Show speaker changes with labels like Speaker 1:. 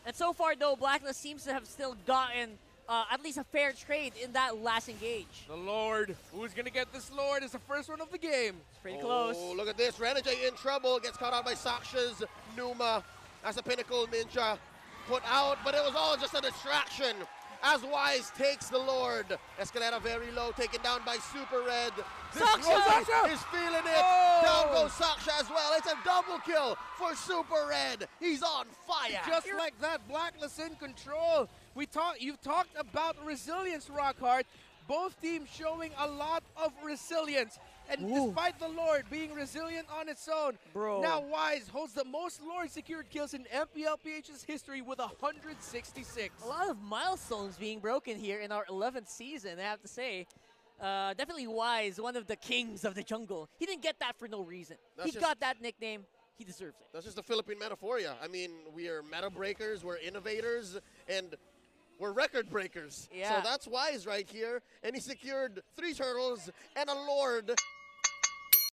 Speaker 1: And so far, though, Blacklist seems to have still gotten at least a fair trade in that last engage.
Speaker 2: The Lord. Who's going to get this Lord is the first one of the game.
Speaker 1: It's pretty close.
Speaker 3: Oh, look at this. Renegade in trouble. Gets caught out by Saksha's Numa. As a Pinnacle Ninja put out, but it was all just a distraction. As Wise takes the Lord. Escalera very low, taken down by Super Red.
Speaker 1: Saksha
Speaker 3: is feeling it.
Speaker 2: Oh!
Speaker 3: Down goes Saksha as well. It's a double kill for Super Red. He's on fire.
Speaker 2: Just like that, Blacklist in control. You've talked about resilience, Rockhart. Both teams showing a lot of resilience. And despite the Lord being resilient on its own, now Wise holds the most Lord secured kills in MPL PH's history with 166.
Speaker 1: A lot of milestones being broken here in our 11th season, I have to say. Definitely Wise, one of the kings of the jungle. He didn't get that for no reason. He got that nickname. He deserves it.
Speaker 3: That's just the Philippine metaphoria. I mean, we are meta breakers, we're innovators, and we're record breakers.
Speaker 1: Yeah.
Speaker 3: So that's Wise right here. And he secured 3 turtles and a Lord